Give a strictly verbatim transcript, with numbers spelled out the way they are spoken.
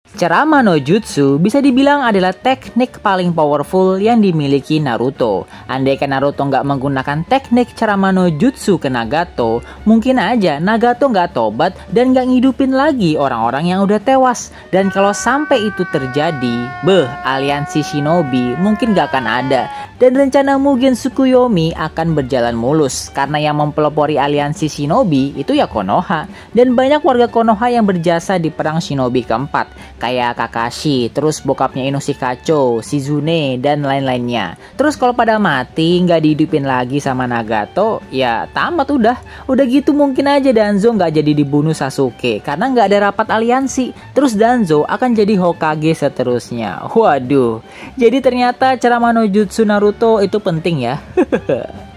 Ceramah no Jutsu bisa dibilang adalah teknik paling powerful yang dimiliki Naruto. Andaikan Naruto nggak menggunakan teknik ceramah no Jutsu ke Nagato, mungkin aja Nagato nggak tobat dan nggak ngidupin lagi orang-orang yang udah tewas. Dan kalau sampai itu terjadi, beh, aliansi shinobi mungkin nggak akan ada. Dan rencana Mugen Tsukuyomi akan berjalan mulus, karena yang mempelopori aliansi shinobi itu ya Konoha. Dan banyak warga Konoha yang berjasa di perang shinobi keempat, kayak Kakashi, terus bokapnya Inoshi Kacho, Shizune, dan lain-lainnya. Terus kalau pada mati nggak dihidupin lagi sama Nagato, ya tamat udah. Udah gitu mungkin aja Danzo nggak jadi dibunuh Sasuke karena nggak ada rapat aliansi. Terus Danzo akan jadi Hokage seterusnya. Waduh, jadi ternyata ceramah no Jutsu Naruto itu penting ya.